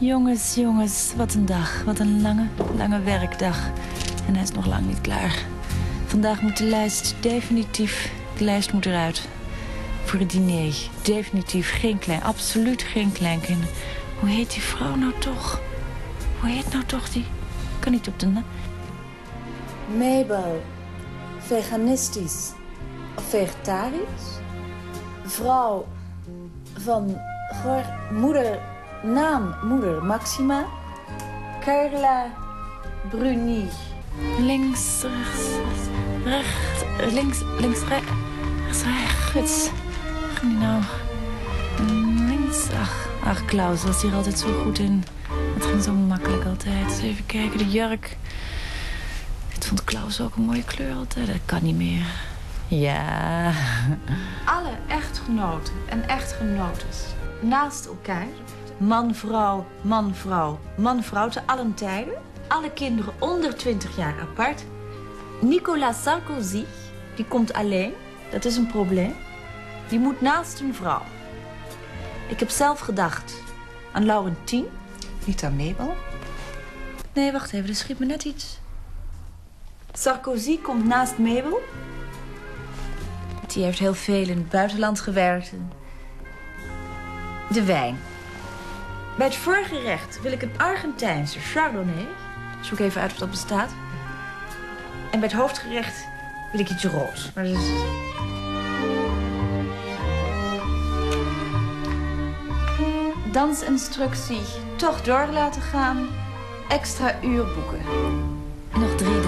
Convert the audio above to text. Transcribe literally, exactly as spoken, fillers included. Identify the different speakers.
Speaker 1: Jongens, jongens, wat een dag. Wat een lange, lange werkdag. En hij is nog lang niet klaar. Vandaag moet de lijst definitief... De lijst moet eruit. Voor het diner. Definitief geen klein... Absoluut geen kleinkinderen. Hoe heet die vrouw nou toch? Hoe heet nou toch die... Kan niet op de naam. Mabel. Veganistisch. Of vegetarisch. Vrouw van... Moeder... Naam moeder Maxima. Carla Bruni. Links, rechts, rechts, links, links, rechts, rechts, rechts. Ging die nou? Links, ach, ach, Klaus was hier altijd zo goed in. Het ging zo makkelijk altijd. Dus even kijken, de jurk. Dit vond Klaus ook een mooie kleur altijd. Dat kan niet meer. Ja.
Speaker 2: Alle echtgenoten en echtgenotes naast elkaar.
Speaker 1: Man, vrouw, man, vrouw, man, vrouw te allen tijden. Alle kinderen onder twintig jaar apart. Nicolas Sarkozy, die komt alleen. Dat is een probleem. Die moet naast een vrouw. Ik heb zelf gedacht aan Laurentien.
Speaker 2: Niet aan Mabel?
Speaker 1: Nee, wacht even, er schiet me net iets. Sarkozy komt naast Mabel. Die heeft heel veel in het buitenland gewerkt. De wijn. Bij het voorgerecht wil ik een Argentijnse Chardonnay. Zoek even uit of dat bestaat. En bij het hoofdgerecht wil ik iets rood. Maar dat is... Dansinstructie toch door laten gaan. Extra uur boeken. Nog drie